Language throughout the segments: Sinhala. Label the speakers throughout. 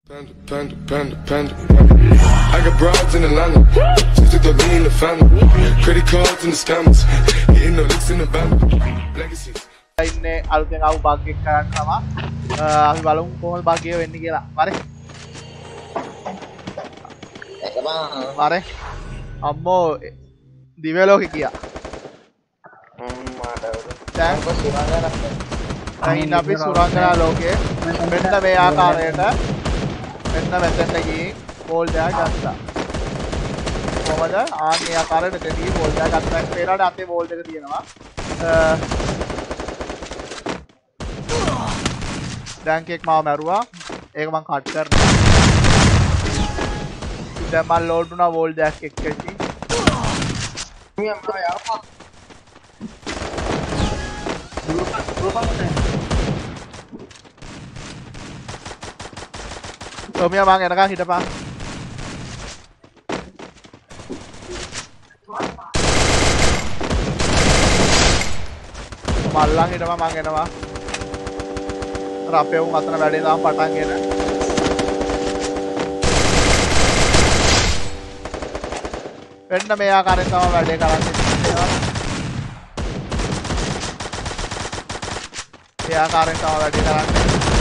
Speaker 1: Panda. I got broads in Atlanta. Just took the lean in the family. Credit cards in the scammers. Hitting the licks in the van. Legacies.
Speaker 2: ඉන්නේ අලුතෙන් ආපු බග් එක කරන්න තමයි. අපි බලමු කොහොමද බග් එක වෙන්නේ කියලා. හරි.
Speaker 3: ඒක බං.
Speaker 2: හරි. අම්මෝ දිව්‍ය ලෝකේ කියා. දැන් අපි සුරංගනා ලෝකේ මෙන්න මේ ආකාරයට මෙන්න මෙතෙන්ට ගිහින් බෝල් දෙයක් ගත්තා. කොහමද? ආන්නේ ආකාරයට මෙතනදී බෝල් දෙයක් ගත්තා. පේරාට අතේ බෝල් දෙක තියෙනවා. ඩැන්ක් එක මාව මැරුවා. ඒක මං කට් කරනවා. දැන් මම ලෝඩ් වුණා බෝල් දෙයක් එක්කදී. Tomia mang enakan hidup ah. Malang hidup mang enakan. Rape ungat na badi tam patang ena. Penna me ආකාරයෙන් තමයි වැඩේ කරන්නේ. ඒ ආකාරයෙන් තමයි වැඩේ කරන්නේ.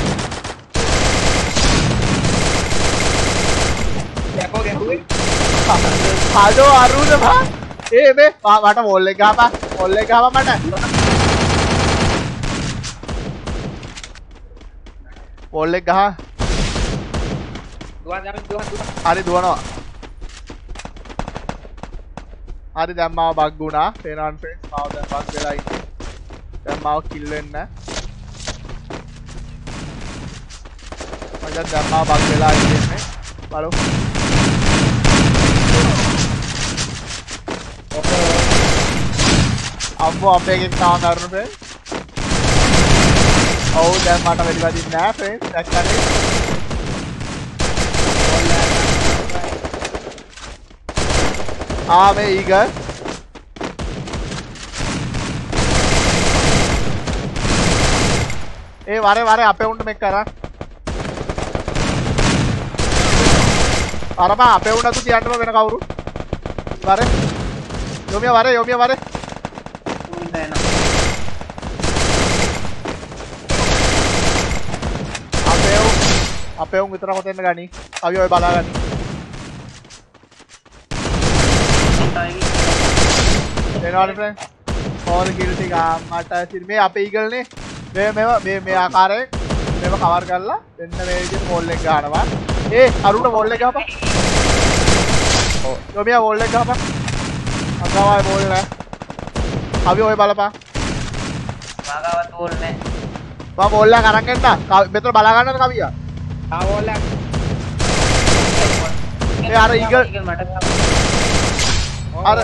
Speaker 2: Halo Arun bhai. Be mata wall එක ගහපන්. wall එක ගහපන් මට. wall එක ගහ. දුවන්. හරි දුවනවා. හරි දැන් මාව බග් වුණා. ෆේනන් ෆ්‍රෙන්ඩ්ස් මාව දැන් බග් වෙලා ඉන්නේ. දැන් මාව කිල් වෙන්න. මම දැන් මාව බග් වෙලා ඉන්නේ. බලමු. අම්මෝ අපේ එකෙක් තාම කරුණු ෆ්‍රෙන්ඩ්. ඔව් දැන් මට වෙලි වදින්නේ නැහැ ෆ්‍රෙන්ඩ්. දැක්කනේ. මේ ඊගල්. වරේ අපේ උන්ට මේක කරා. අර බා අපේ උන්ට තු තියන්න වෙන කවුරු? වරේ. යොමියා වරේ. අපේ උන් විතර කොතෙන්ද ගනි? අපි ඔය බලාගන්න. එනවානේ ෆ්‍රෙන්ඩ්. ඕල් කිල් ටික මට ඉතින් මේ අපේ ඊගල් නේ. මේ ආකාරයෙන් මේව කවර් කරලා දෙන්න මේ විදිහට බෝල් එක ගන්නවා. අරුණ බෝල් එක ගහපන්. ඔව්. යොමියා බෝල් එක ගහපන්. අගාවයි බෝල් නැහැ. අපි ඔය බලපන්.
Speaker 3: වාගාවත් බෝල් නැහැ.
Speaker 2: මම බෝල් එක අරන් එන්න. මෙතන බලා ගන්නද කවියා?
Speaker 3: බෝල් එක.
Speaker 2: අර ඊගල්
Speaker 3: මට
Speaker 2: අර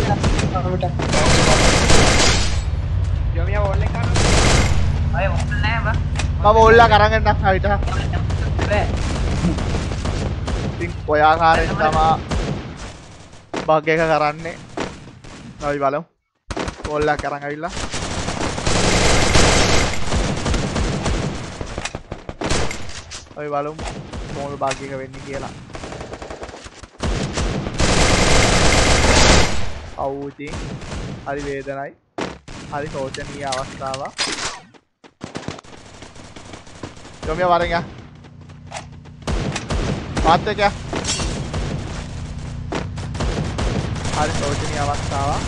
Speaker 3: යොමියා බෝල් එක ගන්න. අය බෝල් නැහැ බා.
Speaker 2: මම බෝල් එක අරන් එන්න හරියට. ඉතින් ඔය ආකාරයෙන් තමයි බග් එක කරන්නේ. අපි බලමු. බෝල් එක අරන් ආවිල්ලා. අපි බලමු කොහොමද බග් එක වෙන්නේ කියලා. ඉතින් හරි වේදනයි. හරි සෝචනීය අවස්ථාවක්. යොමියා වරෙන් යා. පාත් එක. හරි සෝචනීය අවස්ථාවක්.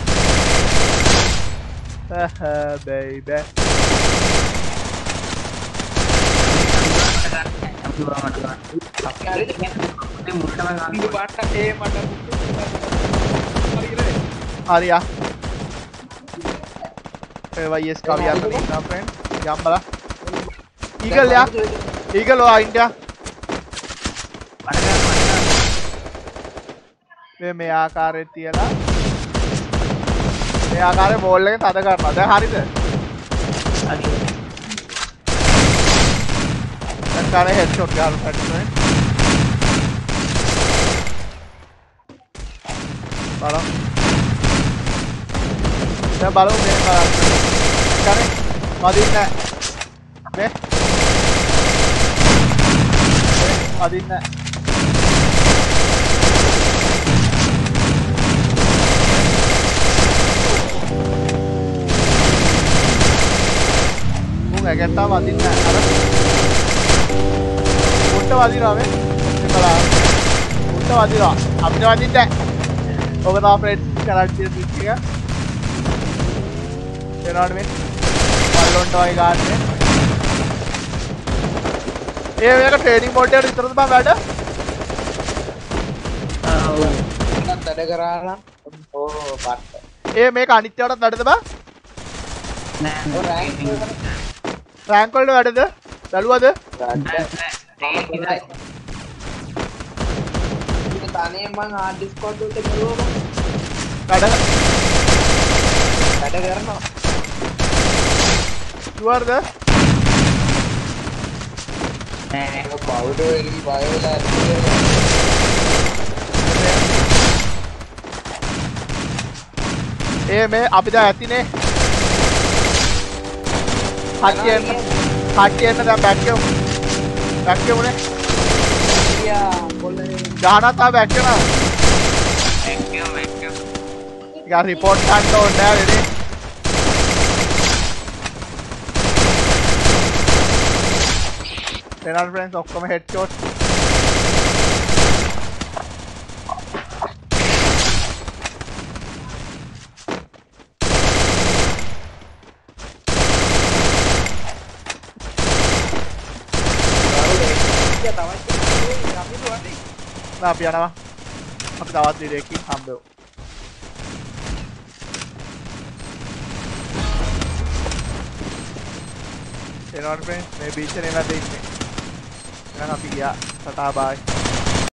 Speaker 2: Baby. Arya. VS kaviya to inna friend. Yambala. Eagle ya. Eagle wa India. මේ ආකාරයේ තියලා මේ ආකාරයේ බෝල් එකෙන් තද කරනවා. දැන් හරිද? හරි. දැන් කාලේ හෙඩ්ෂොට් ගන්න පැට්ටුනේ. බලන්න. දැන් බලමු මේ බලන්න. කරේ. මදින්න. මේ වදින්න. මුන් ඇගට්ටා වදින්න අර. උන්ට වදිනවා මේ. බලන්න. උන්ට වදිනවා. අපිට වදින්න. ඔබ තා ෆ්‍රෙන්ඩ් කරලා තියෙන ටික් එක. එනවනේ මේ. බල්ලොන්ට වගේ ගන්න. ඒ මේක ට්‍රේනින් මෝඩ් එකට විතරද බං වැඩ?
Speaker 3: එකක් වැඩ කරා නම් ඕ පට්ට.
Speaker 2: ඒ මේක අනිත් ඒවාටත් වැඩද බං?
Speaker 3: නෑ
Speaker 2: රෑන්ක් වලට වැඩද? බැලුවද?
Speaker 3: තනියෙන් මං හાર્ඩ් ඩිස්කෝඩ් වලට ගිහුවා
Speaker 2: වැඩ
Speaker 3: කරනවා.
Speaker 2: ෂුවර්ද?
Speaker 3: නෑ පවුඩර් එලි බයෝලා
Speaker 2: ඒ මේ අපි දැන් ඇතිනේ. කට්ටිය එන්න දැන් බැක් කරමු. බැක් කරමුනේ. ගානත් ආ බැක් කරනවා. යා රිපෝට් ගන්න ඕනේ නෑ වෙන්නේ. Penal friends ඔක්කොම headshot. අපි යනවා. අපි තවත් විඩියෝකින් හම්බෙමු. එනවනේ friends මේ බීච් එකේ නේද ඉන්නේ. එහෙනම් අපි ගියා. ටටා බයි.